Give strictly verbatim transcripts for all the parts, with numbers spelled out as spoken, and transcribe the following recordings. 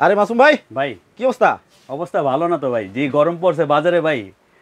আরে মাসুম ভাই, ভাই কি অবস্থা? অবস্থা ভালো না তো ভাই, যে গরম পড়ছে বাজারে ভাই,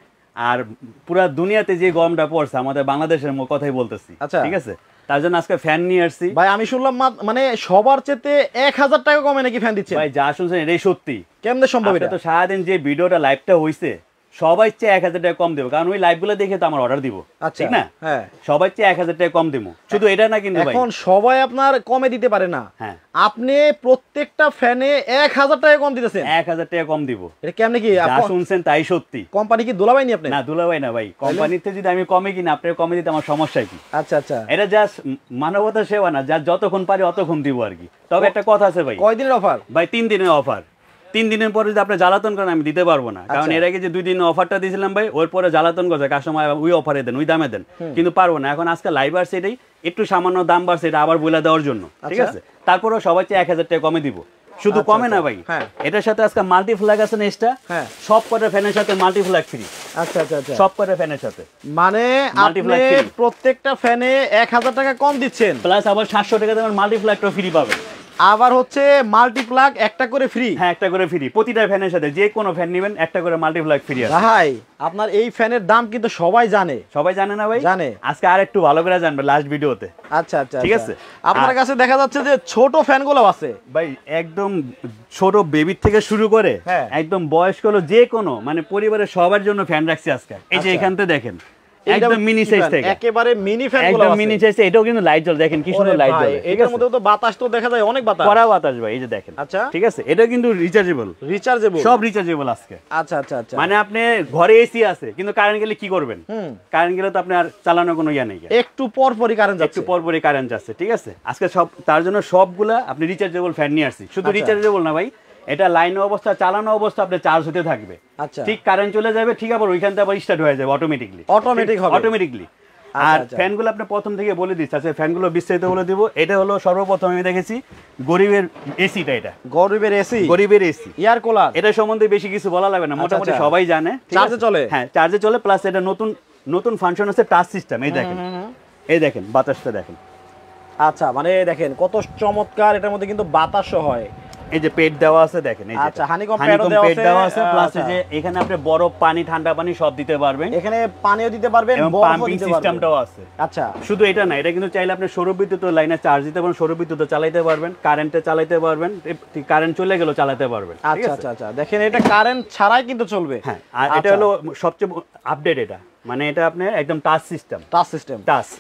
আর পুরা দুনিয়াতে যে গরমটা পড়ছে আমাদের বাংলাদেশের কথাই বলতেছি। আচ্ছা, ঠিক আছে, তার জন্য আজকে ফ্যান নিয়ে আসছি ভাই। আমি শুনলাম মানে সবার চেয়ে এক হাজার টাকা কমে নাকি ফ্যান দিচ্ছে? ভাই যা শুনছেন এটাই সত্যি। কেমনে সম্ভব এটা? তো সারাদিন যে ভিডিওটা লাইভটা হইছে সবাই চেয়ে এক হাজার টাকা কম দেবো, কারণ ওই লাইভগুলো দেখে তো আমার অর্ডার দিব, ঠিক না? হ্যাঁ, সবাই চেয়ে এক হাজার টাকা কম দেবো। শুধু এটা না কিন্তু এখন সবাই আপনার কমে দিতে পারে না। হ্যাঁ, আপনি প্রত্যেকটা ফ্যানে এক হাজার টাকা কম দিতেছেন। এক হাজার টাকা কম দিব। এটা কেমনে কি? যা শুনছেন তাই সত্যি। কোম্পানি কি দুলাভাই নি আপনি? না, দুলাভাই না ভাই। কোম্পানিতে যদি আমি কমে কিনা আপনার কমে দিতে আমার সমস্যা কি? আচ্ছা আচ্ছা, এটা জাস্ট মানবতা সেবা না, যা যতক্ষণ পারি অতক্ষণ দিব আর কি। তবে একটা কথা আছে ভাই। কয়দিনের অফার? ভাই তিন দিনের অফার। তিন দিনের পরে যদি আপনি জ্বালাতন করেন আমি দিতে পারবো না, কারণ এর আগে যে দুই দিনের অফারটা দিয়েছিলাম ভাই, ওর পরে জ্বালাতন করছে কাস্টমার, ওই অফারে দেন, ওই দামে দেন, কিন্তু পারবো না। এখন আজকে লাইভ আসছে এটাই একটু সামান্য দাম বাড়ছে, এটা আবার বলে দেওয়ার জন্য, ঠিক আছে? তারপরেও সবাই চেয়ে এক হাজার টাকা কমে দিব। শুধু কমে না ভাই, এটার সাথে আজকে মাল্টি ফ্ল্যাগ আছে নেক্সটটা, সব কটা ফ্যানের সাথে মাল্টি ফ্ল্যাগ ফ্রি। আচ্ছা আচ্ছা আচ্ছা, সব কটা ফ্যানের সাথে মানে আপনি প্রত্যেকটা ফ্যানে এক হাজার টাকা কম দিচ্ছেন, প্লাস আবার সাতশো টাকা দামের মাল্টি ফ্ল্যাগটা ফ্রি পাবেন। আবার হচ্ছে মাল্টি প্লাগ একটা করে ফ্রি। হ্যাঁ, একটা করে ফ্রি প্রতিটা ফ্যানের সাথে, যে কোনো ফ্যান নেবেন একটা করে মাল্টি প্লাগ ফ্রি আছে। ভাই আপনার এই ফ্যানের দাম কিন্তু সবাই জানে। সবাই জানে না ভাই? জানে। আজকে আর একটু ভালো করে জানবে লাস্ট ভিডিওতে। আচ্ছা আচ্ছা, ঠিক আছে। আপনার কাছে দেখা যাচ্ছে যে ছোট ফ্যানগুলো আছে ভাই, একদম ছোট বেবির থেকে শুরু করে একদম বয়স্ক হলো যে কোনো মানে পরিবারের সবার জন্য ফ্যান রাখছি আজকে। এই যে এখানতে দেখেন একদম মিনি সাইজ থেকে একেবারে মিনি ফ্যানগুলো একদম মিনি সাইজ, এটাও কিন্তু লাইট জ্বলে, দেখেন কি সুন্দর লাইট জ্বলে। এটার মধ্যে তো বাতাস তো দেখা যায়, অনেক বাতাস, কড়া বাতাস ভাই, এই যে দেখেন। আচ্ছা, ঠিক আছে, এটা কিন্তু রিচার্জেবল। রিচার্জেবল, সব রিচার্জেবল আজকে। আচ্ছা আচ্ছা আচ্ছা, মানে আপনি ঘরে এসি আছে কিন্তু কারেন্ট গেলে কি করবেন? কারেন্ট গেলে তো আপনি আর চালানোর কোনো ইয়া নেই, একটু পর পরই কারেন্ট যাচ্ছে, একটু পর পরই কারেন্ট যাচ্ছে। ঠিক আছে, আজকে সব তার জন্য সবগুলা আপনি রিচার্জেবল ফ্যান নিয়ে আসছি। শুধু রিচার্জেবল না ভাই, এটা লাইন অবস্থা চালানো অবস্থা আপনি চার্জ হতে থাকবে। আচ্ছা, ঠিক কারেন্ট চলে যাবে, ঠিক আবার ওইখান থেকে আবার স্টার্ট হয়ে যাবে অটোমেটিকলি। অটোমেটিক হবে, অটোমেটিকলি। আর ফ্যানগুলো আপনি প্রথম থেকে বলে দিচ্ছি, আচ্ছা ফ্যানগুলো বিস্তারিত বলে দিব। এটা হলো সর্বপ্রথম আমি দেখেছি গরিবের এসিটা, এটা গরিবের এসি, গরিবের এসি এয়ার কুলার। এটা সম্বন্ধে বেশি কিছু বলা লাগবে না, মোটামুটি সবাই জানে। চার্জে চলে, হ্যাঁ চার্জে চলে, প্লাস এটা নতুন নতুন ফাংশন আছে টাচ সিস্টেম। এই দেখেন, এই দেখেন বাতাসটা দেখেন। আচ্ছা, মানে দেখেন কত চমৎকার, এটার মধ্যে কিন্তু বাতাসও হয়। এই যে পেট দেওয়া আছে দেখেন, এই যে আচ্ছা হানিকম পেট দেওয়া আছে, প্লাস এই যে এখানে আপনি বরফ পানি ঠান্ডা পানি সব দিতে পারবেন, এখানে পানিও দিতে পারবেন, বরফও দিতে পারবেন, সিস্টেমটাও আছে। আচ্ছা, শুধু শুধু এটা না, এটা কিন্তু চাইলে আপনি সৌর বিদ্যুৎ লাইনে চার্জ দিতে পারবেন, সৌর বিদ্যুৎ চালাতে পারবেন, কারেন্টে চালাতে পারবেন, কারেন্ট চলে গেলেও চালাতে পারবেন। আচ্ছা আচ্ছা আচ্ছা, দেখেন এটা কারেন্ট ছাড়াই কিন্তু চলবে। হ্যাঁ, আর এটা হলো সবচেয়ে আপডেট, এটা মানে এটা আপনি একদম touch system, touch system, touch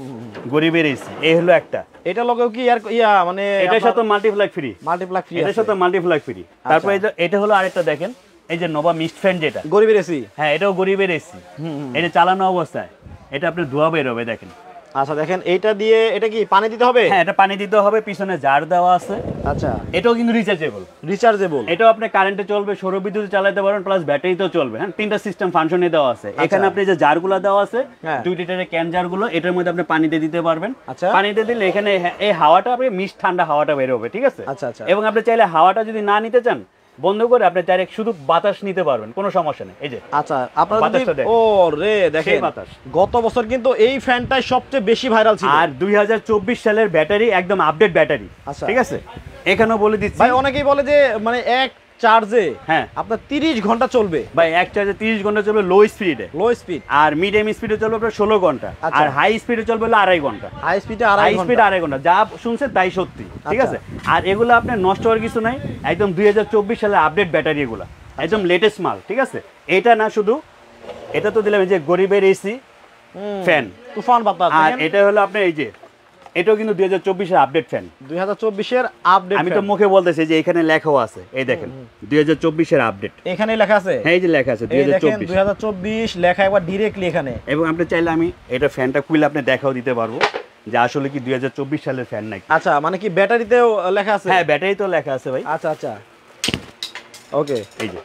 গরিবের এসি। এই হলো একটা, এটা লগেও কি আর ইয়া মানে এটার সাথে মাল্টিপ্লাগ ফ্রি, মাল্টিপ্লাগ ফ্রি, এটার সাথে মাল্টিপ্লাগ ফ্রি। তারপর এটা হলো আরেকটা দেখেন, এই যে নোভা মিস্ট ফ্যান, যেটা গরিবের এসি। হ্যাঁ, এটাও গরিবের এসি। এটা চালানো অবস্থায় এটা আপনি ধোয়া বের হবে, দেখেন। আচ্ছা দেখেন, এইটা দিয়ে এটা কি পানি দিতে হবে? হ্যাঁ, এটা পানি দিতে হবে, পিছনে জার দেওয়া আছে। আচ্ছা, এটাও কিন্তু রিচার্জেবল, রিচার্জেবল। এটাও আপনি কারেন্টে চলবে, সৌর বিদ্যুৎ চালাতে পারবেন, প্লাস ব্যাটারিতেও চলবে। হ্যাঁ, তিনটা সিস্টেম ফাংশনে দেওয়া আছে। এখানে আপনি যে জারগুলো দেওয়া আছে, দুই লিটারের ক্যান জারগুলো, এটার মধ্যে আপনি পানিতে দিতে পারবেন। আচ্ছা, পানিতে দিলে এখানে এই হাওয়াটা আপনি মিষ্ট ঠান্ডা হাওয়াটা বের হবে, ঠিক আছে? আচ্ছা আচ্ছা, এবং আপনি চাইলে হাওয়াটা যদি না নিতে চান বন্ধ করে আপনি ডাইরেক্ট শুধু বাতাস নিতে পারবেন, কোনো সমস্যা নেই। এই যে আচ্ছা, আপনারা যদি ও রে দেখেন বাতাস, গত বছর কিন্তু এই ফ্যানটাই সবচেয়ে বেশি ভাইরাল ছিল। আর দুই হাজার চব্বিশ সালের ব্যাটারি একদম আপডেট ব্যাটারি, ঠিক আছে? এখানেও বলে দিচ্ছি ভাই, অনেকেই বলে যে মানে এক চার্জে হ্যাঁ আপনার তিরিশ ঘন্টা চলবে। ভাই এক চার্জে তিরিশ ঘন্টা চলবে লো স্পিডে, লো স্পিড। আর মিডিয়াম স্পিডে চলবে আপনার ষোলো ঘন্টা, আর হাই স্পিডে চলবে হলো আড়াই ঘন্টা। হাই স্পিডে আড়াই ঘন্টা, স্পিডে আড়াই ঘন্টা, যা শুনছে তাই সত্যি, ঠিক আছে? আর এগুলো আপনার নষ্ট হওয়ার কিছু নাই, একদম দুই হাজার চব্বিশ সালের আপডেট ব্যাটারি, এগুলো একদম লেটেস্ট মাল, ঠিক আছে? এটা না শুধু এটা তো দিলাম, এই যে গরিবের এসি ফ্যান তুফান বাতাস, আর এটা হলো আপনার এই যে এটাও কিন্তু দুই হাজার চব্বিশের আপডেট ফ্যান, দুই হাজার চব্বিশের আপডেট। আমি তো মুখে বলতেছি যে এখানে লেখাও আছে, এই দেখেন দুই হাজার চব্বিশের আপডেট, এখানে লেখা আছে। হ্যাঁ, এই যে লেখা আছে দুই হাজার চব্বিশ, দুই হাজার চব্বিশ লেখা একবার ডাইরেক্টলি এখানে। এবং আপনি চাইলে আমি এটা ফ্যানটা খুলে আপনি দেখাও দিতে পারবো যে আসলে কি দুই হাজার চব্বিশ সালের ফ্যান নাকি। আচ্ছা, মানে কি ব্যাটারিতেও লেখা আছে? হ্যাঁ, ব্যাটারি তো লেখা আছে ভাই। আচ্ছা আচ্ছা, ওকে। এই যে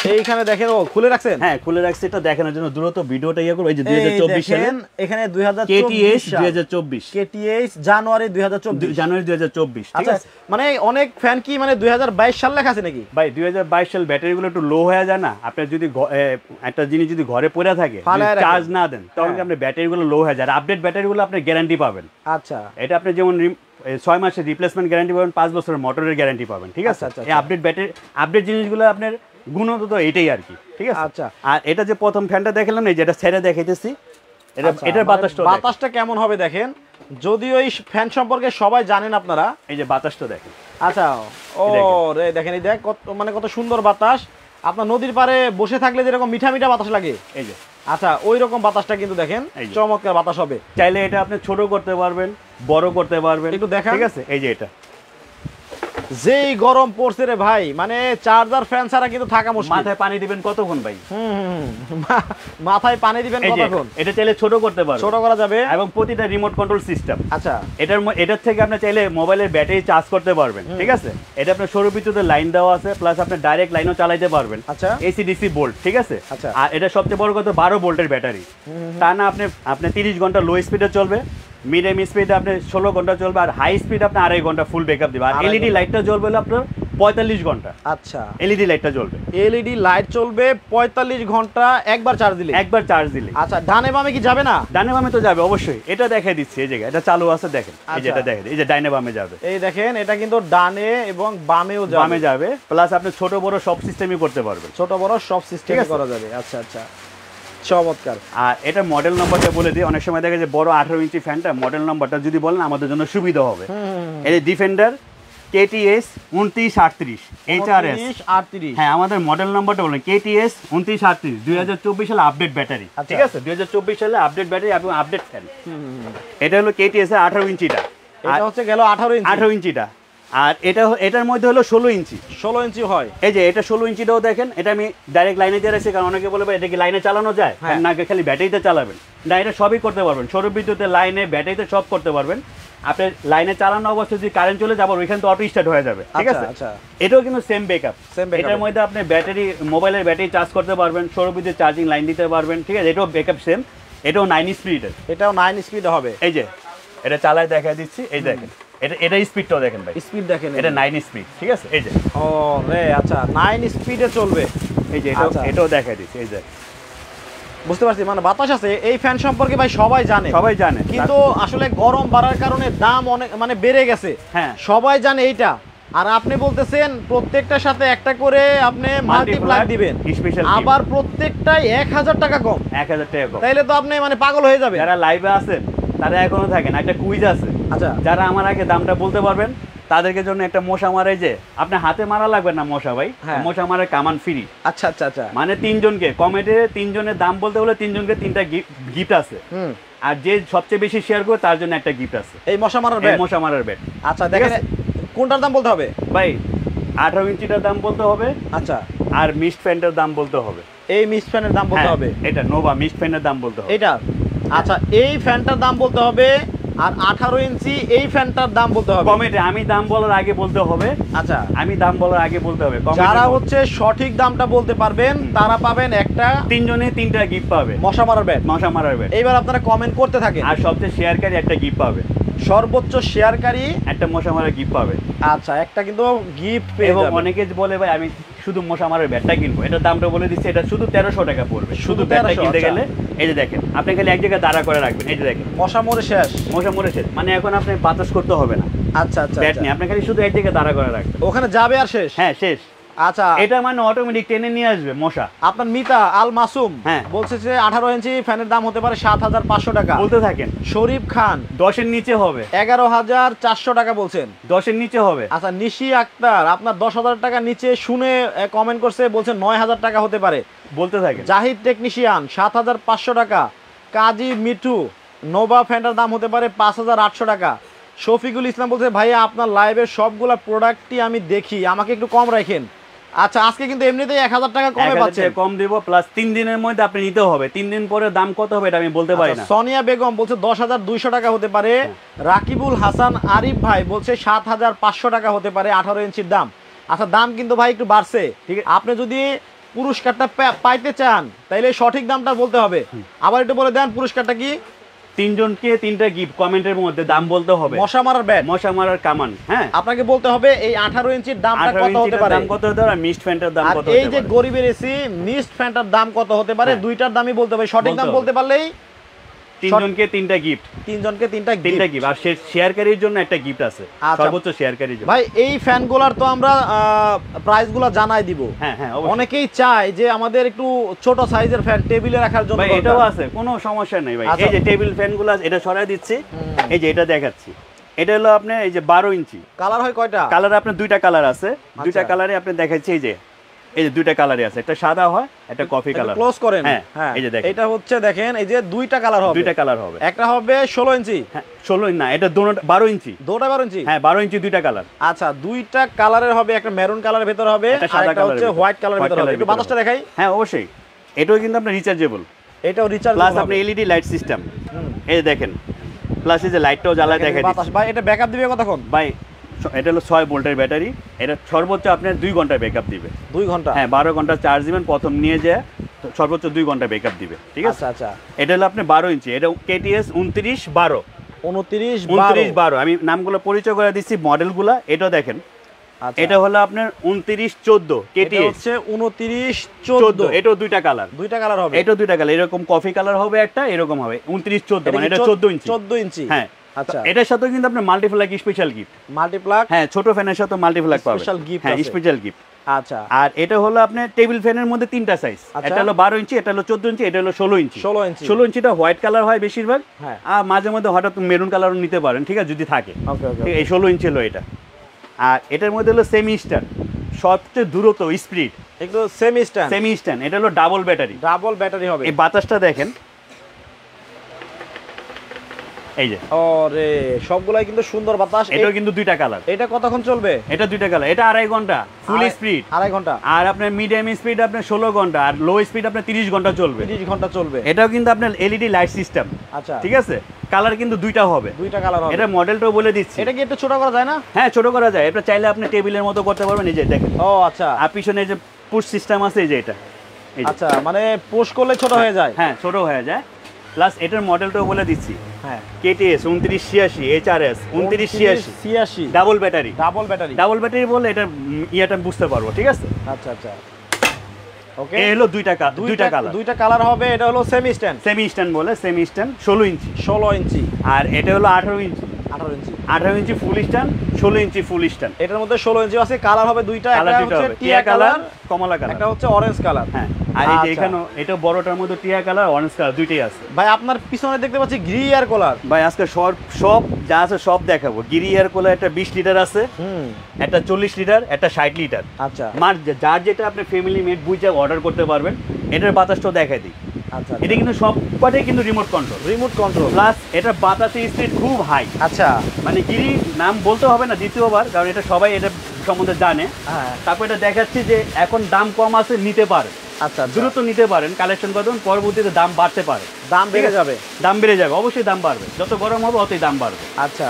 এইখানে দেখেন ও খুলে রাখছেন। হ্যাঁ খুলে রাখছি, এটা দেখানোর জন্য দ্রুত ভিডিওটা ইয়ে করব। এই যে দুই হাজার চব্বিশ সালে এখানে দুই হাজার কেটিএস দুই হাজার চব্বিশ কেটিএস জানুয়ারি দুই হাজার চব্বিশ জানুয়ারি দুই হাজার চব্বিশ। ঠিক আছে, মানে অনেক ফ্যান কি মানে দুই হাজার বাইশ সাল লেখা আছে নাকি ভাই? দুই হাজার বাইশ সাল ব্যাটারিগুলো একটু লো হয়ে যায় না, আপনার যদি একটা জিনিস যদি ঘরে পড়ে থাকে চার্জ না দেন তখন আপনার ব্যাটারিগুলো লো হয়ে যায়। আপডেট ব্যাটারিগুলো আপনি গ্যারান্টি পাবেন। আচ্ছা, এটা আপনি যেমন ছয় মাসের রিপ্লেসমেন্ট গ্যারান্টি পাবেন, পাঁচ বছরের মোটরের গ্যারান্টি পাবেন। ঠিক আছে, এই আপডেট ব্যাটারি আপডেট জিনিসগুলো আপনার গুণগত তো এটাই আর কি। ঠিক আছে, আচ্ছা। আর এটা যে প্রথম ফ্যানটা দেখালাম না, যেটা ছেড়ে দেখাইতেছি, এটা এটার বাতাসটা বাতাসটা কেমন হবে দেখেন। যদিও এই ফ্যান সম্পর্কে সবাই জানেন আপনারা, এই যে বাতাসটা দেখেন। আচ্ছা, ও রে দেখেন, এই দেখ কত মানে কত সুন্দর বাতাস। আপনার নদীর পাড়ে বসে থাকলে যেরকম মিঠা মিঠা বাতাস লাগে, এই যে আচ্ছা ওই রকম বাতাসটা কিন্তু দেখেন চমৎকার বাতাস হবে। চাইলে এটা আপনি ছোট করতে পারবেন, বড় করতে পারবেন, একটু দেখেন। ঠিক আছে, এই যে এটা যেই গরম পড়ছে রে ভাই, মানে চার্জার ফ্যান ছাড়া কিন্তু থাকা মুশকিল। মাথায় পানি দিবেন কতক্ষণ ভাই? হুম, মাথায় পানি দিবেন কতক্ষণ? এটা চাইলে ছোট করতে পারবেন, ছোট করা যাবে, এবং প্রতিটা রিমোট কন্ট্রোল সিস্টেম। আচ্ছা, এটার এটার থেকে আপনি চাইলে মোবাইলের ব্যাটারি চার্জ করতে পারবেন। ঠিক আছে, এটা আপনার সৌর বিদ্যুতের লাইন দেওয়া আছে, প্লাস আপনি ডাইরেক্ট লাইনও চালাতে পারবেন। আচ্ছা, এসি ডিসি বোল্ট। ঠিক আছে, আচ্ছা। আর এটা সবচেয়ে বড় কথা বারো ভোল্টের ব্যাটারি। তা না আপনি আপনি তিরিশ ঘন্টা লো স্পিডে চলবে, মিডিয়াম স্পিডে আপনি ষোলো ঘন্টা চলবে, আর হাই স্পিড আপনি আড়াই ঘন্টা ফুল ব্যাকআপ দিবে। আর এলইডি লাইটটা জ্বলবে আপনার পঁয়তাল্লিশ ঘন্টা। আচ্ছা, এলইডি লাইটটা জ্বলবে, এলইডি লাইট চলবে পঁয়তাল্লিশ ঘন্টা একবার চার্জ দিলে। একবার চার্জ দিলে। আচ্ছা, ডানে বামে কি যাবে না? ডানে বামে তো যাবে অবশ্যই, এটা দেখাই দিচ্ছি। এই জায়গায় এটা চালু আছে দেখেন, এই যে এটা দেখেন, এই যে ডানে বামে যাবে। এই দেখেন, এটা কিন্তু ডানে এবং বামেও যাবে, বামে যাবে, প্লাস আপনি ছোট বড় সব সিস্টেমই করতে পারবেন। ছোট বড় সব সিস্টেম করা যাবে। আচ্ছা আচ্ছা, চমৎকার। আর এটা মডেল নাম্বারটা বলে দিই, অনেক সময় দেখা যায় বড় আঠারো ইঞ্চি ফ্যানটা মডেল নাম্বারটা যদি বলেন আমাদের জন্য সুবিধা হবে। এই যে ডিফেন্ডার কেটিএস উনত্রিশ আটত্রিশ এইচআরএস আটত্রিশ। হ্যাঁ, আমাদের মডেল নাম্বারটা বলেন কেটিএস উনত্রিশ আটত্রিশ, দুই হাজার চব্বিশ সালে আপডেট ব্যাটারি। ঠিক আছে, দুই হাজার চব্বিশ সালে আপডেট ব্যাটারি এবং আপডেট ফ্যান। এটা হলো কেটিএস এর আঠারো ইঞ্চিটা, এটা হচ্ছে গেল আঠারো ইঞ্চি, আঠারো ইঞ্চিটা। আর এটা এটার মধ্যে হলো ষোলো ইঞ্চি, ষোলো ইঞ্চি হয়। এই যে এটা ষোলো ইঞ্চিটাও দেখেন, এটা আমি ডাইরেক্ট লাইনে দিয়ে রাখছি, কারণ অনেকে বলবে এটা কি লাইনে চালানো যায় না, খালি ব্যাটারিতে চালাবেন না। এটা সবই করতে পারবেন, সৌর বিদ্যুতের লাইনে ব্যাটারিতে সব করতে পারবেন। আপনি লাইনে চালানো অবস্থায় যদি কারেন্ট চলে যাবে ওইখান তো অটো স্টার্ট হয়ে যাবে। ঠিক আছে, এটাও কিন্তু সেম ব্যাকআপ। এটার মধ্যে আপনি ব্যাটারি মোবাইলের ব্যাটারি চার্জ করতে পারবেন, সৌর বিদ্যুৎ চার্জিং লাইন দিতে পারবেন। ঠিক আছে, এটাও ব্যাকআপ সেম, এটাও নাইন স্পিডের, এটাও নাইন স্পিড হবে। এই যে এটা চালায় দেখাই দিচ্ছি, এই দেখেন এটা এটা স্পিডটাও দেখেন ভাই, স্পিড দেখেন, এটা নাইন স্পিড। ঠিক আছে, এই যে ও রে, আচ্ছা নাইন স্পিডে চলবে। এই যে এটা এটাও দেখাই দিচ্ছি, এই যে বুঝতে পারছি, মানে বাতাস আছে। এই ফ্যান সম্পর্কে ভাই সবাই জানে, সবাই জানে, কিন্তু আসলে গরম বাড়ার কারণে দাম অনেক মানে বেড়ে গেছে। হ্যাঁ, সবাই জানে এইটা। আর আপনি বলতেছেন প্রত্যেকটার সাথে একটা করে আপনি মাল্টিপ্লাগ দিবেন, আবার প্রত্যেকটাই এক হাজার টাকা কম, এক হাজার টাকা কম। তাইলে তো আপনি মানে পাগল হয়ে যাবে। যারা লাইভে আছেন তারা এখনো থাকেন, একটা কুইজ আছে। আচ্ছা, যারা আমার আগে দামটা বলতে পারবেন তাদেরকে জন্য একটা মশা মারে, যে আপনি হাতে মারা লাগবে না মশা ভাই, মশা মারে কামান ফ্রি। আচ্ছা আচ্ছা আচ্ছা, মানে তিনজনকে কমেডে তিনজনের দাম বলতে হলে তিনজনকে তিনটা গিফট আছে, আর যে সবচেয়ে বেশি শেয়ার করে তার জন্য একটা গিফট আছে, এই মশা মারার ব্যাট। মশা মারার ব্যাট। আচ্ছা, দেখেন কোনটার দাম বলতে হবে ভাই? আঠারো ইঞ্চিটার দাম বলতে হবে। আচ্ছা, আর মিস্ট ফ্যানের দাম বলতে হবে। এই মিস্ট ফ্যানের দাম বলতে হবে, এটা নোভা মিস্ট ফ্যানের দাম বলতে হবে এটা। আচ্ছা, এই ফ্যানটার দাম বলতে হবে, আর আঠারো ইঞ্চি এই ফ্যানটার দাম বলতে হবে। কমেন্টে আমি দাম বলার আগে বলতে হবে। আচ্ছা, আমি দাম বলার আগে বলতে হবে। যারা হচ্ছে সঠিক দামটা বলতে পারবেন তারা পাবেন একটা, তিনজনে তিনটা গিফট পাবে, মশা মারার ব্যাট। মশা মারার ব্যাট। এইবার আপনারা কমেন্ট করতে থাকেন, আর সবচেয়ে শেয়ারকারী একটা গিফট পাবে, সর্বোচ্চ শেয়ারকারী একটা মশা মারার গিফট পাবে। আচ্ছা, একটা কিন্তু গিফট পেয়ে এবং যাবে। অনেকে বলে ভাই আমি শুধু মশা মারার ব্যাটটা কিনবো, এটার দামটা বলে দিচ্ছি, এটা শুধু তেরোশো টাকা পড়বে। শুধু ব্যাটটা কিনতে গেলে এই যে দেখেন, আপনি খালি এক জায়গায় দাঁড়া করে রাখবেন, এই যে দেখেন মশা মরে শেষ, মশা মরে শেষ। মানে এখন আপনি বাতাস করতে হবে না। আচ্ছা আচ্ছা, ব্যাট নিয়ে আপনি খালি শুধু এক জায়গায় দাঁড়া করে রাখবেন, ওখানে যাবে আর শেষ। হ্যাঁ, শেষ। আচ্ছা, এটা মানে অটোমেটিক টেনে নিয়ে আসবে মশা। আপনার মিতা আল মাসুম বলছে যে আঠারো ইঞ্চি ফ্যানের দাম হতে পারে সাত হাজার পাঁচশো টাকা বলতে থাকেন। শরীফ খান দশের নিচে হবে, এগারো হাজার চারশো টাকা বলছেন, দশের নিচে হবে। আচ্ছা, নিশি আক্তার আপনার দশ হাজার টাকা নিচে শুনে কমেন্ট করছে, বলছেন নয় হাজার টাকা হতে পারে, বলতে থাকেন। জাহিদ টেকনিশিয়ান সাত হাজার পাঁচশো টাকা, কাজী মিঠু নোভা ফ্যানটার দাম হতে পারে পাঁচ হাজার আটশো টাকা। শফিকুল ইসলাম বলছে ভাইয়া আপনার লাইভের সবগুলা প্রোডাক্টই আমি দেখি, আমাকে একটু কম রাখেন। আচ্ছা, আজকে কিন্তু এমনিতেই এক হাজার টাকা কমে পাচ্ছে, কম দেব, প্লাস তিন দিনের মধ্যে আপনি নিতে হবে। তিন দিন পরে দাম কত হবে এটা আমি বলতে পারি না। সোনিয়া বেগম বলছে দশ হাজার দুইশো টাকা হতে পারে। রাকিবুল হাসান আরিফ ভাই বলছে সাত হাজার পাঁচশো টাকা হতে পারে আঠারো ইঞ্চির দাম। আচ্ছা, দাম কিন্তু ভাই একটু বাড়ছে। ঠিক আছে, আপনি যদি পুরস্কারটা পা- পাইতে চান তাইলে সঠিক দামটা বলতে হবে। আবার একটু বলে দেন পুরস্কারটা কি? তিনজনকে তিনটা গিফট, কমেন্টের মধ্যে দাম বলতে হবে। মশা মারার ব্যাট, মশা মারার কামান। হ্যাঁ, আপনাকে বলতে হবে এই আঠারো ইঞ্চির দামটা আঠারো কত হতে ইঞ্চিটার পারে, দাম কত হতে পারে, আর মিস্ট ফ্যানটার দাম আর কত এই হতে যে পারে। গরিবের এসি মিস্ট ফ্যানটার দাম কত হতে পারে, হ্যাঁ। দুইটার দামই বলতে হবে। সঠিক বলতে দাম হবে। বলতে পারলেই তিনজনকে তিনটা গিফট, তিনজনকে তিনটা তিনটা gift। গিফট, আর শেয়ারকারীর জন্য একটা গিফট আছে, আচ্ছা। সর্বোচ্চ শেয়ারকারীর জন্য। ভাই এই ফ্যানগুলার তো আমরা প্রাইসগুলো জানাই দিব। হ্যাঁ হ্যাঁ, অবশ্যই। অনেকেই চায় যে আমাদের একটু ছোট সাইজের ফ্যান টেবিলে রাখার জন্য ভাই দরকার। এটাও আছে, কোনো সমস্যা নেই ভাই। আচ্ছা। এই যে টেবিল ফ্যানগুলো আছে, এটা সরাই দিচ্ছি। এই যে এটা দেখাচ্ছি, এটা হলো আপনার এই যে বারো ইঞ্চি। কালার হয় কয়টা? কালার আপনার দুইটা কালার আছে, দুইটা আচ্ছা। কালারে আপনি দেখাচ্ছি। এই যে এই যে দুইটা কালারে আছে, একটা সাদা হয়, একটা কফি কালার। ক্লোজ করেন। হ্যাঁ, হ্যাঁ এই যে দেখেন, এটা হচ্ছে দেখেন এই যে দুইটা কালার হবে, দুইটা কালার হবে। একটা হবে ষোলো ইঞ্চি, হ্যাঁ ষোলো না, এটা দুটো বারো ইঞ্চি। দুটো বারো ইঞ্চি। হ্যাঁ বারো ইঞ্চি দুইটা কালার। আচ্ছা দুইটা কালারের হবে, একটা মেরুন কালারের ভেতর হবে, একটা আর সাদা একটা হচ্ছে কালারের হোয়াইট কালারের white ভেতর হবে। colour-এর একটু ভিতর বাতাসটা হবে। দেখাই। হ্যাঁ অবশ্যই, এটাও কিন্তু আপনার রিচার্জেবল, এটাও রিচার্জ প্লাস আপনি এলইডি লাইট সিস্টেম। এই যে দেখেন, প্লাস এই যে লাইটটাও জ্বালায় দেখাই দিচ্ছি। বাতাস ভাই এটা ব্যাকআপ দিবে কতক্ষণ? ভাই এটা হলো ছয় ভোল্টের ব্যাটারি, এটা সর্বোচ্চ আপনার দুই ঘন্টা ব্যাকআপ দিবে। দুই ঘন্টা? হ্যাঁ বারো ঘন্টা চার্জ দিবেন, প্রথম নিয়ে যায় সর্বোচ্চ দুই ঘন্টা ব্যাকআপ দিবে। ঠিক আছে। আচ্ছা আচ্ছা। এটা হলো আপনি বারো ইঞ্চি, এটা কেটিএস উনত্রিশ বারো। উনত্রিশ উনত্রিশ বারো, আমি নামগুলো পরিচয় করে দিচ্ছি, মডেলগুলো। এটা দেখেন, এটা হলো আপনার উনত্রিশ চোদ্দ কেটিএস হচ্ছে উনত্রিশ চোদ্দ। চোদ্দ। এটাও দুইটা কালার, দুইটা কালার হবে। এটাও দুইটা কালার, এরকম কফি কালার হবে একটা, এরকম হবে উনত্রিশ চোদ্দ, মানে এটা চোদ্দ ইঞ্চি। চোদ্দ ইঞ্চি। হ্যাঁ আচ্ছা। এটার সাথে কিন্তু আপনার মাল্টিপ্লাগ স্পেশাল গিফট। মাল্টিপ্লাগ? হ্যাঁ ছোট ফ্যানের সাথে মাল্টিপ্লাগ পাবেন, স্পেশাল গিফট হ্যাঁ আছে। Special gift. আচ্ছা। আর এটা হলো আপনার টেবিল ফ্যানের মধ্যে তিনটা সাইজ, আচ্ছা। এটা হলো বারো ইঞ্চি, এটা হলো চোদ্দ ইঞ্চি, এটা হলো ষোলো ইঞ্চি। ষোলো ইঞ্চি। ষোলো ইঞ্চিটা হোয়াইট কালার হয় বেশিরভাগ, হ্যাঁ। আর মাঝে মধ্যে হঠাৎ মেরুন কালারও নিতে পারেন, ঠিক আছে, যদি থাকে। ওকে ওকে। ঠিক, এই ষোলো ইঞ্চি হলো এটা। আর এটার মধ্যে হলো সেমি স্ট্যান্ড, সবচেয়ে দ্রুত স্পিড, একটু সেমি স্ট্যান্ড। Semi stand. এটা হলো ডাবল ব্যাটারি, ডাবল ব্যাটারি হবে। এই বাতাসটা দেখেন, এই যে ওরে সবগুলাই কিন্তু সুন্দর বাতাস। এটাও কিন্তু দুইটা কালার। এটা কতক্ষণ চলবে? এটা দুইটা কালার, এটা আড়াই ঘন্টা ফুল আড়াই- স্পিড, আড়াই ঘন্টা। আর আপনার মিডিয়াম স্পিড আপনার ষোলো ঘন্টা, আর লো স্পিড আপনার তিরিশ ঘন্টা চলবে। তিরিশ ঘন্টা চলবে। এটাও কিন্তু আপনার এলইডি লাইট সিস্টেম। আচ্ছা ঠিক আছে, কালার কিন্তু দুইটা হবে, দুইটা কালার হবে। এটা মডেলটাও বলে দিচ্ছি। এটা কি একটু ছোট করা যায় না? হ্যাঁ ছোট করা যায়, এটা চাইলে আপনি টেবিলের মতো করতে পারবেন। এই যে দেখেন, ও আচ্ছা। আর পিছনে যে পুশ সিস্টেম আছে, এই যে এটা, এই যে। আচ্ছা মানে পুশ করলে ছোট হয়ে যায়। হ্যাঁ ছোট হয়ে যায়। প্লাস এটার মডেলটাও বলে দিচ্ছি, হ্যাঁ। কেটিএস উনত্রিশ ছিয়াশি, এইচআরএস উনত্রিশ ছিয়াশি, ছিয়াশি। Double battery. Double battery. Double battery বলে এটা ইয়েটা বুঝতে পারবো। ঠিক আছে। আচ্ছা আচ্ছা। ওকে। এই হলো দুইটা কা- দুইটা কালার, দুইটা কালার হবে। এটা হলো সেমি স্ট্যান্ড। সেমি স্ট্যান্ড বলে, সেমি স্ট্যান্ড ষোলো ইঞ্চি, ষোলো ইঞ্চি। আর এটা হলো আঠারো ইঞ্চি। আঠারো ইঞ্চি। আঠারো ইঞ্চি ফুল স্ট্যান্ড, ষোলো ইঞ্চি ফুল স্ট্যান্ড। এটার মধ্যে ষোলো ইঞ্চি আছে। কালার হবে দুইটা, কালার একটা দুটো হচ্ছে হবে, টিয়া টিয়া কালার, কালার, কমলা কালার। একটা হচ্ছে অরেঞ্জ কালার। হ্যাঁ, আর এই যে আচ্ছা। এখানেও এটা বড়টার মধ্যে টিয়া কালার, অরেঞ্জ কালার দুইটাই আছে। ভাই আপনার পিছনে দেখতে পাচ্ছি গ্রি আর কলার। ভাই আজকে সব সব যা আছে সব দেখাবো। গিরি এয়ার কোলা একটা বিশ লিটার আছে, হুম। একটা চল্লিশ লিটার, একটা ষাট লিটার। আচ্ছা মার যার যেটা আপনি ফ্যামিলি মেড বুঝে অর্ডার করতে পারবেন। এটার বাতাসটাও দেখাই দিই। আচ্ছা। এটা কিন্তু সব কটাই কিন্তু remote control, remote control. Plus এটা বাতাসের স্পিড খুব হাই। আচ্ছা। মানে গিরি নাম বলতে হবে না দ্বিতীয়বার, কারণ এটা সবাই এটা সম্বন্ধে জানে। হ্যাঁ। তারপর এটা দেখাচ্ছি যে এখন দাম কম আছে, নিতে পারে, আচ্ছা দ্রুত নিতে পারেন, কালেকশন করবেন, পরবর্তীতে দাম বাড়তে পারে। দাম বেড়ে যাবে। দাম বেড়ে যাবে, অবশ্যই দাম বাড়বে, যত গরম হবে অতই দাম বাড়বে। আচ্ছা।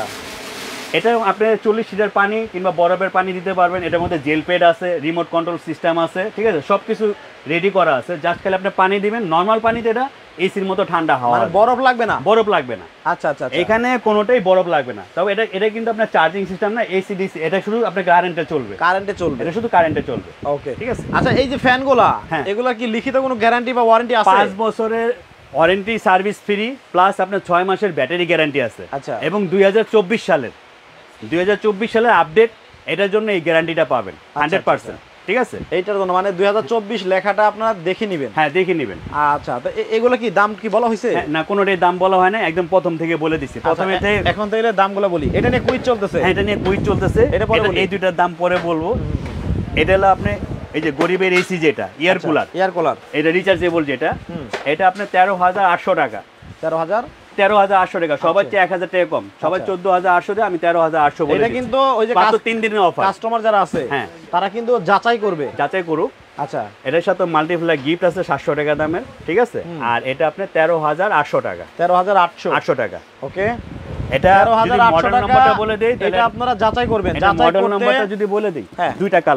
এটা আপনি চল্লিশ লিটার পানি কিংবা বরফের পানি দিতে পারবেন। এটার মধ্যে জেল প্যাড আছে, রিমোট কন্ট্রোল সিস্টেম আছে, ঠিক আছে, সব কিছু রেডি করা আছে। জাস্ট খালি আপনি পানি দিবেন, নর্মাল পানিতে এটা এসির মতো ঠান্ডা হাওয়া, মানে বরফ লাগবে না? বরফ লাগবে না। আচ্ছা আচ্ছা। এখানে কোনোটাই বরফ লাগবে না। তবে এটা এটা কিন্তু আপনার চার্জিং সিস্টেম না, এসি ডিসি, এটা শুধু আপনার কারেন্টে চলবে, কারেন্টে চলবে। এটা শুধু কারেন্টে চলবে। ওকে ঠিক আছে। আচ্ছা এই যে ফ্যানগুলা, হ্যাঁ। এগুলা কি লিখিত কোনো গ্যারান্টি বা ওয়ারেন্টি আছে? পাঁচ বছরের ওয়ারেন্টি, সার্ভিস ফ্রি, প্লাস আপনার ছয় মাসের ব্যাটারি গ্যারান্টি আছে। আচ্ছা। এবং দুই হাজার চব্বিশ সালের দুই হাজার চব্বিশ সালের আপডেট, এটার জন্য এই গ্যারান্টিটা পাবেন হান্ড্রেড পার্সেন্ট। ঠিক আছে। এইটার জন্য মানে দুই হাজার চব্বিশ লেখাটা আপনারা দেখে নেবেন। হ্যাঁ দেখে নেবেন। আচ্ছা তো এ- এগুলো কি দাম কি বলা হয়েছে? হ্যাঁ, না কোনোটাই দাম বলা হয় না, একদম প্রথম থেকে বলে দিচ্ছি। প্রথমে আচ্ছা, থেকে এ- এখন থেকে দামগুলো বলি। এটা নিয়ে কুইজ চলতেছে। হ্যাঁ, এটা নিয়ে কুইজ চলতেছে, এটা পরে এটা- বলি। এই দুইটার দাম পরে বলবো। এটা হলো আপনি এই যে গরিবের এসি যেটা এয়ার কুলার, এয়ার কুলার, এটা রিচার্জেবল যেটা, হুম। এটা আপনার তেরো হাজার আটশো টাকা। তেরো হাজার তেরো হাজার আটশো টাকা, সবার চেয়ে এক হাজার টাকা কম। সবাই আচ্ছা। চোদ্দ হাজার আটশো দেয়, আমি তেরো হাজার আটশো বলে এটা দিচ্ছি। কিন্তু ওই যে মাত্র কাস- তিন দিনের অফার, কাস্টমার যারা আছে হ্যাঁ। তারা কিন্তু যাচাই করবে। যাচাই করুক। আচ্ছা এটার সাথে মাল্টিপ্লাই গিফট আছে সাতশো টাকা দামের। ঠিক আছে। আর এটা আপনার তেরো হাজার আটশো টাকা, তেরো হাজার আটশো আটশো টাকা। ওকে এটা তেরো হাজার আটশো মডেল টাকা নাম্বারটা বলে দেই, এটা আপনারা যাচাই করবেন। এটা যাচাই মডেল করতে নাম্বারটা যদি বলে দিই, হ্যাঁ। দুইটা কালার,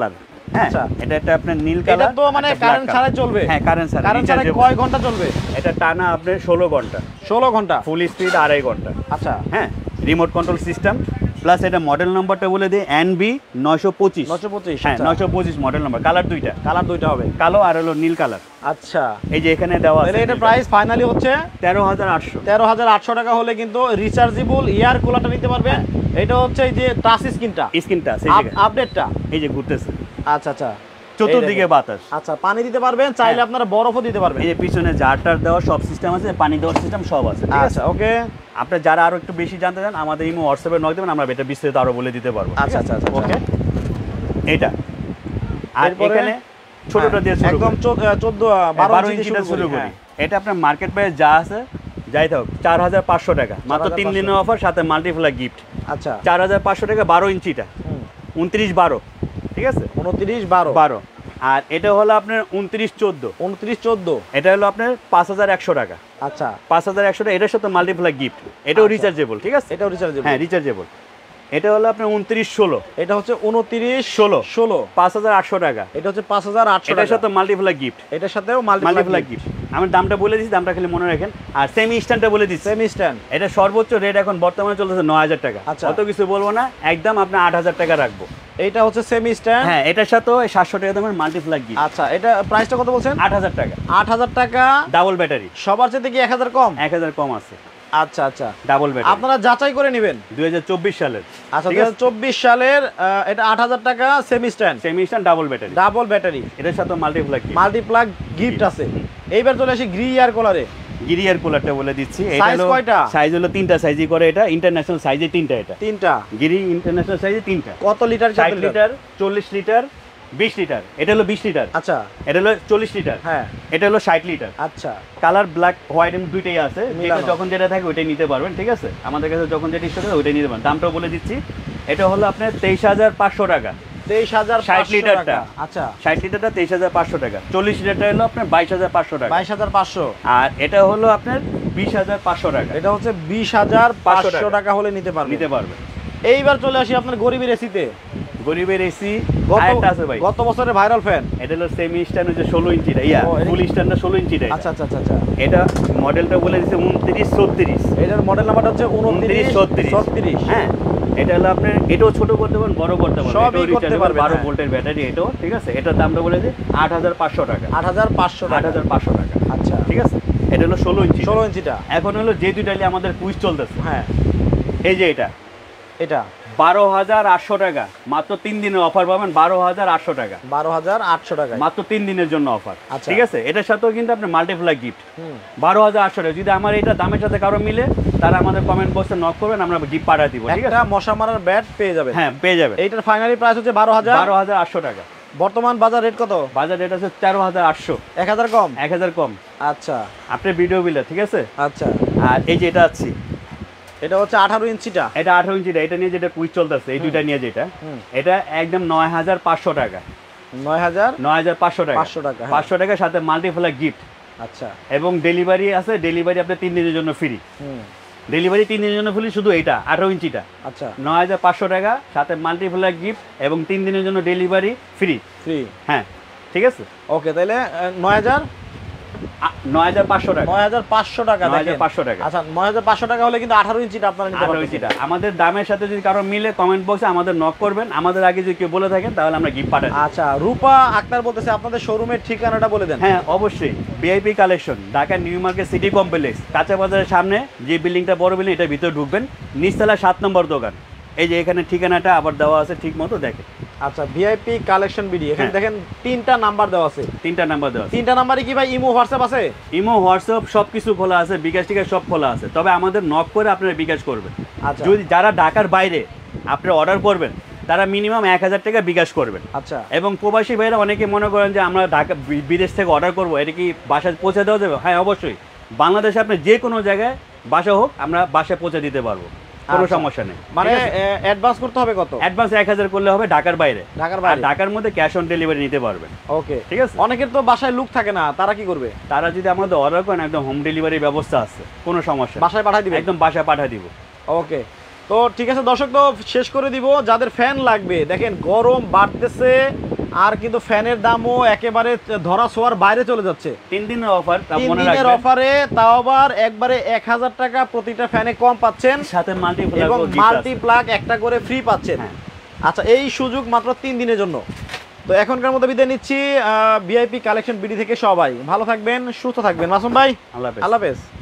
হ্যাঁ আচ্ছা। এটা একটা আপনার নীল এটা কালার তো মানে কারেন্ট ছাড়াই চলবে? হ্যাঁ কারেন্ট ছাড়া কারেন্ট ছাড়াই কয় ঘন্টা চলবে? এটা টানা আপনার ষোলো ঘন্টা ষোলো ঘন্টা ফুল স্পিড আড়াই ঘন্টা। আচ্ছা হ্যাঁ রিমোট কন্ট্রোল সিস্টেম প্লাস এটা মডেল নাম্বারটা বলে দিই এন বি নয়শো পঁচিশ। নয়শো পঁচিশ হ্যাঁ নয়শো পঁচিশ মডেল নাম্বার। কালার দুইটা, কালার দুইটা হবে, কালো আর হলো নীল কালার। আচ্ছা এই যে এখানে দেওয়া আছে তাহলে এটা প্রাইস ফাইনালি হচ্ছে তেরো হাজার আটশো। তেরো হাজার আটশো টাকা হলে কিন্তু রিচার্জেবল এয়ার কুলারটা নিতে পারবেন। এটা হচ্ছে এই যে টাচ স্ক্রিনটা, স্ক্রিনটা আপডেটটা এই যে ঘুরতেছে, আচ্ছা আচ্ছা চতুর্দিকে বাতাস। আচ্ছা পানি দিতে পারবেন, চাইলে আপনারা বরফও দিতে পারবেন। এই যে পিছনে জারটার দেওয়া সব সিস্টেম আছে, পানি দেওয়ার সিস্টেম সব আছে, ঠিক আছে? আচ্ছা ওকে। আপনারা যারা আরো একটু বেশি জানতে চান আমাদের ইমো হোয়াটসঅ্যাপে নক দেবেন, আমরা এটা বিস্তারিত আরো বলে দিতে পারবো। আচ্ছা আচ্ছা আচ্ছা ওকে। এটা আর এখানে ছোটটা দিয়ে শুরু একদম চোদ্দ বারো ইঞ্চিটা শুরু করি। এটা আপনার মার্কেট প্রাইস যা আছে যাই থাক চার হাজার পাঁচশো টাকা, মাত্র তিন দিনের অফার, সাথে মাল্টিপ্লাই গিফট। আচ্ছা চার হাজার পাঁচশো টাকা বারো ইঞ্চিটা, উনত্রিশ বারো, ঠিক আছে? উনত্রিশ বারো বারো। আর এটা হলো আপনার উনত্রিশ চোদ্দ। উনত্রিশ চোদ্দ এটা হলো আপনার পাঁচ হাজার একশো টাকা। আচ্ছা পাঁচ হাজার একশো টাকা, এটার সাথে মাল্টিপ্লাই গিফট, এটাও রিচার্জেবল, ঠিক আছে? এটাও রিচার্জেবল, হ্যাঁ রিচার্জেবল। এটা হলো আপনার উনত্রিশ ষোলো। এটা হচ্ছে উনত্রিশ ষোলো ষোলো পাঁচ হাজার আটশো টাকা। এটা হচ্ছে পাঁচ হাজার আটশো এটার সাথে মাল্টিপ্লাই গিফট, এটার সাথেও মাল্টিপ্লাই গিফট। আমি দামটা বলে দিচ্ছি, দামটা খালি মনে রাখেন। আর সেমি স্ট্যান্ডটা বলে দিচ্ছি, সেমি স্ট্যান্ড এটা সর্বোচ্চ রেট এখন বর্তমানে চলতেছে নয় হাজার টাকা। আচ্ছা। অত কিছু বলবো না, একদম আপনার আট হাজার টাকা রাখবো। এইটা হচ্ছে সেমি স্ট্যান্ড, হ্যাঁ এটার সাথে সাতশো টাকা দামের মাল্টিপ্লাই গিফট। আচ্ছা এটা প্রাইসটা কত বলছেন? আট হাজার টাকা। আট হাজার টাকা ডাবল ব্যাটারি, সবার চেয়ে কি এক হাজার কম? এক হাজার কম আছে। আচ্ছা আচ্ছা ডাবল ব্যাটারি আপনারা যাচাই করে নেবেন। দুই হাজার চব্বিশ সালের, আচ্ছা দুই হাজার চব্বিশ সালের আহ, এটা আট হাজার টাকা semi stand, semi stand double battery, double battery, এটার সাথে মাল্টিপ্লাই গিফট, মাল্টিপ্লাগ গিফট আছে। এইবার চলে আসি গ্রি এয়ার কলারে। গিরিয়ার কুলারটা বলে দিচ্ছি। এটা সাইজ হলো কয়টা? সাইজ হলো তিনটা সাইজই করে, এটা ইন্টারন্যাশনাল সাইজে তিনটা, এটা তিনটা গিরি ইন্টারন্যাশনাল সাইজে তিনটা। কত লিটার? ষাট লিটার, চল্লিশ লিটার, বিশ লিটার। এটা হলো বিশ লিটার, আচ্ছা এটা হলো চল্লিশ লিটার, হ্যাঁ এটা হলো ষাট লিটার। আচ্ছা কালার ব্ল্যাক হোয়াইট এম দুইটাই আছে, যেটা মিলানো। যখন যেটা থাকে ওইটাই নিতে পারবেন, ঠিক আছে? আমাদের কাছে যখন যেটা ইচ্ছা হবে ওইটাই নিতে পারবেন। দামটাও বলে দিচ্ছি, এটা হলো আপনার তেইশ হাজার পাঁচশো টাকা। তেইশ হাজার ষাট লিটারটা, আচ্ছা ষাট লিটারটা তেইশ হাজার পাঁচশো টাকা। চল্লিশ লিটারটা হলো আপনার বাইশ হাজার পাঁচশো টাকা। বাইশ হাজার পাঁচশো। আর এটা হলো আপনার বিশ হাজার পাঁচশো টাকা। এটা হচ্ছে বিশ হাজার পাঁচশো পাঁচশো টাকা হলে নিতে পারবেন, নিতে পারবেন। এইবার চলে আসি আপনার গরিবের এসিতে। গরিবের এসি গত আরেকটা আছে ভাই, গত বছরের ভাইরাল ফ্যান। এটা হলো সেমি স্ট্যান্ড, হচ্ছে ষোলো ইঞ্চিটা, ইয়া ও, এটা ফুল স্ট্যান্ডটা ষোলো ইঞ্চিটা। আচ্ছা আচ্ছা আচ্ছা আচ্ছা এটা মডেলটা বলে দিচ্ছে উনত্রিশ ছত্রিশ। এটার মডেল নাম্বারটা হচ্ছে উনত্রিশ ছত্রিশ। ছত্রিশ। হ্যাঁ এটা হলো আপনার, এটাও ছোট করতে পারেন, বড় করতে পারেন, সবই এটাও করতে rechargeable, পারবেন, বারো হ্যাঁ। ভোল্টের ব্যাটারি এটাও, ঠিক আছে? এটার দামটা বলে দিই আট হাজার পাঁচশো টাকা। আট হাজার পাঁচশো আট টাকা হাজার পাঁচশো টাকা, আচ্ছা ঠিক আছে? এটা হলো ষোলো ইঞ্চি। ষোলো ইঞ্চিটা, এখন হলো যে দুইটা নিয়ে আমাদের কুইজ চলতেছে, হ্যাঁ এই যে এটা এটা বারো হাজার আটশো টাকা, মাত্র তিন দিনের অফার পাবেন, বারো হাজার আটশো টাকা, বারো হাজার আটশো টাকা মাত্র তিন দিনের জন্য অফার, আচ্ছা। ঠিক আছে? এটার সাথেও কিন্তু আপনি মাল্টিপ্লাই গিফট হুম বারো হাজার আটশো টাকা। যদি আমার এটা দামের সাথে কারো মিলে তারা আমাদের কমেন্ট বক্সে নক করবেন, আমরা গিফট পাঠিয়ে দিব, ঠিক আছে? একটা মশা মারার ব্যাট পেয়ে যাবেন, হ্যাঁ পেয়ে যাবেন। এইটার ফাইনালি প্রাইস হচ্ছে বারো হাজার বারো হাজার আটশো টাকা। বর্তমান বাজার রেট কত? বাজার রেট আছে তেরো হাজার আটশো, এক হাজার কম, এক হাজার কম। আচ্ছা আপনার ভিডিও বিলে, ঠিক আছে? আচ্ছা আর এই যে এটা আছে, এটা হচ্ছে আঠারো ইঞ্চিটা, এটা আঠারো ইঞ্চিটা, এটা নিয়ে যেটা কুইজ চলতেছে, এই দুইটা নিয়ে যেটা, হুম। এটা একদম নয় হাজার পাঁচশো টাকা, নয় হাজার নয় হাজার পাঁচশো টাকা, পাঁচশো টাকা, হ্যাঁ। পাঁচশো টাকার সাথে মাল্টিপ্লাই গিফট আচ্ছা এবং ডেলিভারি আছে, ডেলিভারি আপনার তিন দিনের জন্য ফ্রি। হুম ডেলিভারি তিন দিনের জন্য ফ্রি, শুধু এটা আঠারো ইঞ্চিটা আচ্ছা নয় হাজার পাঁচশো টাকা, সাথে মাল্টিপ্লাই গিফট এবং তিন দিনের জন্য ডেলিভারি ফ্রি। ফ্রি, হ্যাঁ ঠিক আছে, ওকে তাহলে নয় হাজার আ- নয় হাজার পাঁচশো টাকা, নয় হাজার পাঁচশো টাকা নয় হাজার দেখেন। পাঁচশো টাকা। আচ্ছা নয় হাজার পাঁচশো টাকা হলে কিন্তু আঠারো ইঞ্চিটা আপনারা নিতে আঠারো পারবেন। ইঞ্চিটা আমাদের দামের সাথে যদি কারো মিলে কমেন্ট বক্সে আমাদের নক করবেন, আমাদের আগে যদি কেউ বলে থাকেন তাহলে আমরা গিফট পাঠাই। আচ্ছা রূপা আক্তার বলতেছে আপনাদের শোরুমের ঠিকানাটা বলে দেন। হ্যাঁ অবশ্যই, VIP collection, Dhaka new market city complex, কাঁচা বাজারের সামনে যে বিল্ডিংটা, বড় বিল্ডিং, এটার ভিতরে ঢুকবেন, নিচতলা সাত নম্বর দোকান। এই যে এখানে ঠিকানাটা আবার দেওয়া আছে, ঠিক মতো দেখেন। আচ্ছা ভিআইপি কালেকশন বিডি, এখানে হ্যাঁ। দেখেন তিনটা নাম্বার দেওয়া আছে। তিনটা নাম্বার দেওয়া আছে। তিনটা নাম্বারে কি ভাই ইমো হোয়াটসঅ্যাপ আছে? ইমো হোয়াটসঅ্যাপ সব কিছু খোলা আছে, বিকাশ টিকাশ সব খোলা আছে, তবে আমাদের নক করে আপনারা বিকাশ করবেন। আচ্ছা যদি যারা ঢাকার বাইরে আপনারা অর্ডার করবেন তারা মিনিমাম এক হাজার টাকা বিকাশ করবেন। আচ্ছা এবং প্রবাসী ভাইরা অনেকে মনে করেন যে আমরা ঢাকা বি- বিদেশ থেকে অর্ডার করবো, এটা কি বাসায় পৌঁছে দেওয়া যাবে? হ্যাঁ অবশ্যই, বাংলাদেশে আপনি যে কোনো জায়গায় বাসা হোক আমরা বাসায় পৌঁছে দিতে পারবো, কোনো আচ্ছা। সমস্যা নেই। মানে অ্যাডভান্স করতে হবে কত? অ্যাডভান্স এক হাজার করলে হবে ঢাকার বাইরে, ঢাকার আর বাইরে, ঢাকার মধ্যে ক্যাশ অন ডেলিভারি নিতে পারবেন। ওকে ঠিক আছে। অনেকের তো বাসায় লুক থাকে না, তারা কি করবে? তারা যদি আমাদের অর্ডার করেন একদম হোম ডেলিভারি ব্যবস্থা আছে, কোনো সমস্যা নেই। বাসায় পাঠিয়ে দিবে? একদম বাসায় পাঠিয়ে দিব। ওকে তো ঠিক আছে দর্শক, তো শেষ করে দিব। যাদের ফ্যান লাগবে, দেখেন গরম বাড়তেছে, আর কিন্তু ফ্যানের দামও একেবারে ধরা ছোঁয়ার বাইরে চলে যাচ্ছে। তিন দিনের অফার, তিন দিনের অফারে তাও আবার একবারে এক হাজার টাকা প্রতিটা ফ্যানে কম পাচ্ছেন, সাথে মাল্টি এবং মাল্টি প্লাগ একটা করে ফ্রি পাচ্ছেন। আচ্ছা, এই সুযোগ মাত্র তিন দিনের জন্য। তো এখনকার মতো বিদায় নিচ্ছি ভিআইপি কালেকশন বিডি থেকে। সবাই ভালো থাকবেন, সুস্থ থাকবেন। মাসুম ভাই, আল্লাহ হাফেজ। আল্লাহ হাফেজ।